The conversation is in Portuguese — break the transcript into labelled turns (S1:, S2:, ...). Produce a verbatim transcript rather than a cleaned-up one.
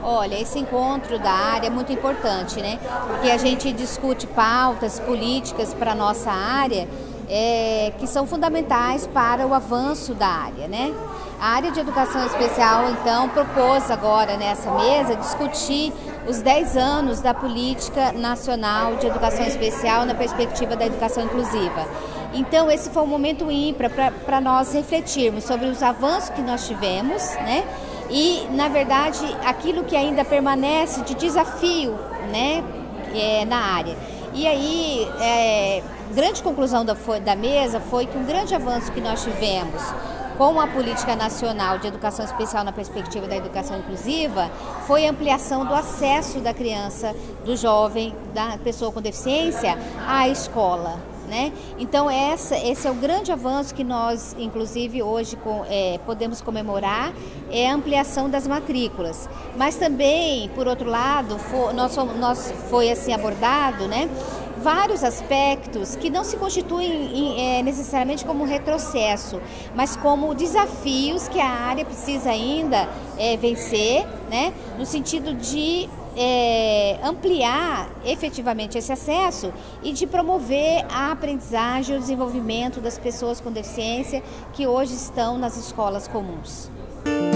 S1: Olha, esse encontro da área é muito importante, né? Porque a gente discute pautas políticas para a nossa área é, que são fundamentais para o avanço da área, né? A área de educação especial, então, propôs agora nessa mesa discutir os dez anos da Política Nacional de Educação Especial na perspectiva da educação inclusiva. Então, esse foi um momento ímpar para nós refletirmos sobre os avanços que nós tivemos, né? E, na verdade, aquilo que ainda permanece de desafio, né, é, na área. E aí, é, grande conclusão da, da mesa foi que um grande avanço que nós tivemos com a Política Nacional de Educação Especial na perspectiva da educação inclusiva foi a ampliação do acesso da criança, do jovem, da pessoa com deficiência à escola. Né? Então essa, esse é o grande avanço que nós, inclusive, hoje com, é, podemos comemorar, é a ampliação das matrículas. Mas também, por outro lado, for, nós, nós foi assim abordado, né, vários aspectos que não se constituem em, é, necessariamente como retrocesso, mas como desafios que a área precisa ainda é, vencer, né, no sentido de É, ampliar efetivamente esse acesso e de promover a aprendizagem e o desenvolvimento das pessoas com deficiência que hoje estão nas escolas comuns.